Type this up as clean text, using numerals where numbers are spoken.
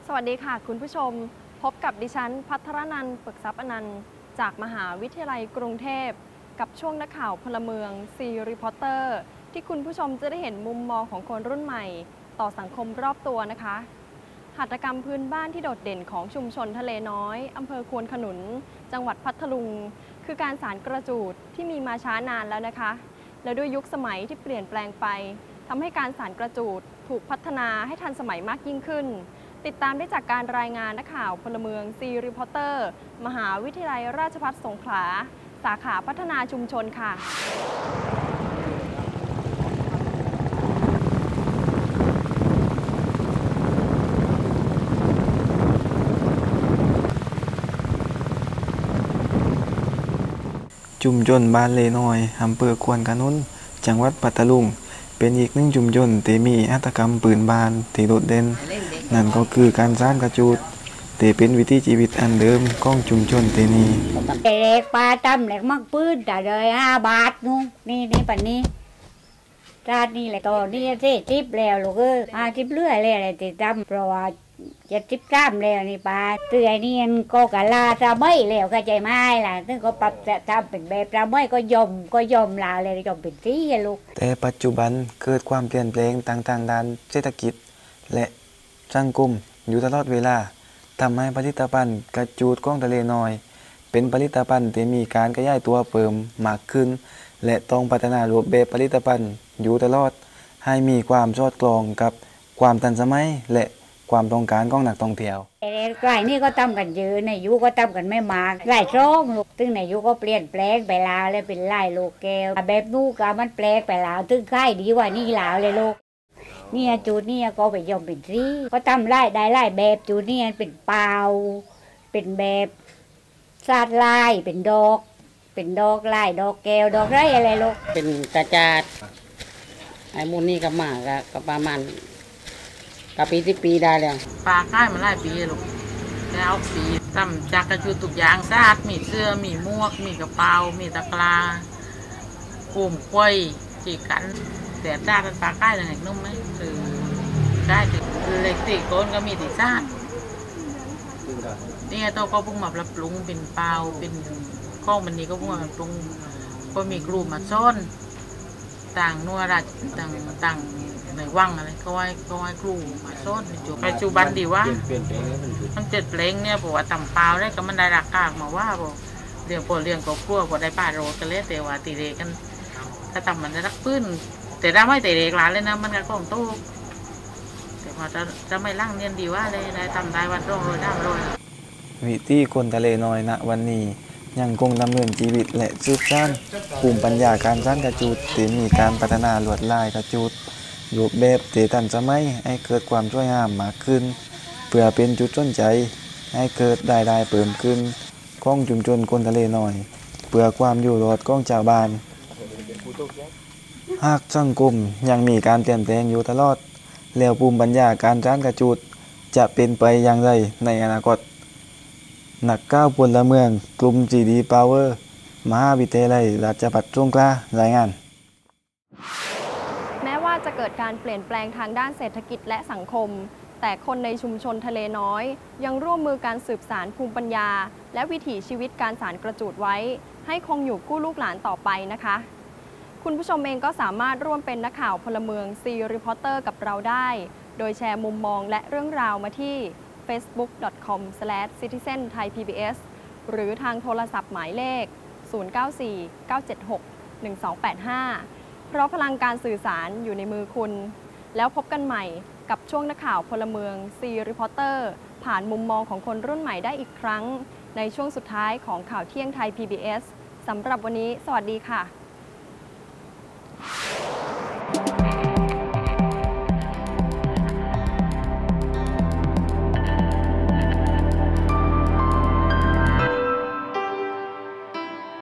สวัสดีค่ะคุณผู้ชมพบกับดิฉันภัทรนันท์ปึกทรัพย์อนันต์จากมหาวิทยาลัยกรุงเทพกับช่วงนักข่าวพลเมืองซีรีพอร์เตอร์ที่คุณผู้ชมจะได้เห็นมุมมองของคนรุ่นใหม่ต่อสังคมรอบตัวนะคะหัตถกรรมพื้นบ้านที่โดดเด่นของชุมชนทะเลน้อยอำเภอควนขนุนจังหวัดพัทลุงคือการสานกระจูดที่มีมาช้านานแล้วนะคะและด้วยยุคสมัยที่เปลี่ยนแปลงไปทำให้การสานกระจูดถูกพัฒนาให้ทันสมัยมากยิ่งขึ้นติดตามได้จากการรายงานนักข่าวพลเมืองซีรีพอร์เตอร์มหาวิทยาลัยราชภัฏสงขลาสาขาพัฒนาชุมชนค่ะชุมชนบ้านเลน้อยอำเภอควนขนุนจังหวัดพัทลุงเป็นอีกหนึ่งชุมชนที่มีหัตถกรรมปืนบ้านที่โดดเด่นนั่นก็คือการสร้างกระจูดที่เป็นวิถีชีวิตอันเดิมของชุมชนที่นี่เด็กปลาตั้มเล็กมักปืนแต่เลย5 บาทนู้นี่ปันนี้ร้านนี้แหละตอนนี้เจ๊จิ๊บแล้วลูกจิ๊บเลื่อยเลยอะไรติดตั้มเพราะว่า73แล้วนี่ป้าเตือนนี่ก็กะลาจะไม่แล้วก็ใจไม่ล่ะซึ่งก็ปรับจะทำเป็นแบบจะไม่ก็ยอมลาเลยยอมเป็นที่ลูกแต่ปัจจุบันเกิดความเปลี่ยนแปลงต่างๆด้านเศรษฐกิจและสังคมอยู่ตลอดเวลาทำให้ผลิตภัณฑ์กระจูดของทะเลน้อยเป็นผลิตภัณฑ์ที่มีการขยายตัวเพิ่มมากขึ้นและต้องพัฒนารูปแบบผลิตภัณฑ์อยู่ตลอดให้มีความสอดคล้องกับความทันสมัยและความต้องการของนักท่องเที่ยวรายนี่ก็ทำกันเยอะในยุก็ทำกันไม่มากรายช่องลูกซึ่งในยุก็เปลี่ยนแปลงไปแล้วเลยเป็นลายโลแก้วแบบนู้ก็มันแปลกไปแล้วซึ่งค่ายดีกว่านี่แล้วเลยลูกเนี่ยจูดเนี่ยก็ไปยอมเป็นที่ก็ทำได้แบบจูดเนี่ยเป็นเปล่าเป็นแบบซาดลายเป็นดอกลายดอกแก้วดอกไรอะไรลูกเป็นกระจาดไอ้มูนี่ก็มากก็ประมาณกับปีได้แล้วปลาค่ายมาหลายปีลูกแล้วปีทำจากกระจุตุกยางสะอาดมีเสื้อมีหมวกมีกระเป๋ามีตะกร้าปุ่มกล้วยจีกันแต่จ้าเป็นปลาค่ายเลยนุ่มไหมคือได้ติดเล็กติดโกนก็มีติดซาดนี่โตก็พุ่งมาปรับปรุงเป็นเปล่าเป็นข้องมันนี้ก็พุ่งมาปรับปรุงก็มีกลุ่มมาซ้อนต่างนัวราชต่างในว่างอะไรก็ไว้ครูมาซ้อนปัจจุบันดีว่ามันเจ็ดเพลงเนี่ยบอกว่าต่ำเปล่าได้ก็มันได้ราคามาว่าบอกเรื่องพอเรื่องก็กลัวพอได้ป้าโรกันเลยแต่ว่าตีเรกันถ้าต่ำมันได้รักปื้นแต่ถ้าไม่ตีเรกหลานเลยนะมันก็ของตู้แต่พอจะไม่ล่างเนียนดีว่าเลยได้ต่ำได้วันร่องโรยน้ำโรยวิธีคนทะเลน้อยณวันนี้ยังคงดำเนินชีวิตและสืบสานภูมิปัญญาการสร้างกระจูดที่มีการพัฒนาลวดลายกระจูดรูปแบบที่ทันสมัยให้เกิดความสวยงามมากขึ้นเพื่อเป็นจุดสนใจให้เกิดรายได้เพิ่มขึ้นของชุมชนคนทะเลน้อยเพื่อความอยู่รอดของชาวบ้านหากสังคมยังมีการเปลี่ยนแปลงอยู่ตลอดแล้วภูมิปัญญาการสร้างกระจูดจะเป็นไปอย่างไรในอนาคตนักก้าวพลเมืองกลุ่ม GD Power มหาวิทยาลัยราชภัฏสงขลารายงานแม้ว่าจะเกิดการเปลี่ยนแปลงทางด้านเศรษฐกิจและสังคมแต่คนในชุมชนทะเลน้อยยังร่วมมือการสืบสานภูมิปัญญาและวิถีชีวิตการสานกระจูดไว้ให้คงอยู่กู้ลูกหลานต่อไปนะคะคุณผู้ชมเองก็สามารถร่วมเป็นนักข่าวพลเมืองซีรีพอร์เตอร์กับเราได้โดยแชร์มุมมองและเรื่องราวมาที่ facebook.com/citizenthaipbs หรือทางโทรศัพท์หมายเลข 0949761285 เพราะพลังการสื่อสารอยู่ในมือคุณแล้วพบกันใหม่กับช่วงนักข่าวพลเมืองซีรีพอร์เตอร์ผ่านมุมมองของคนรุ่นใหม่ได้อีกครั้งในช่วงสุดท้ายของข่าวเที่ยงไทย PBS สำหรับวันนี้สวัสดีค่ะ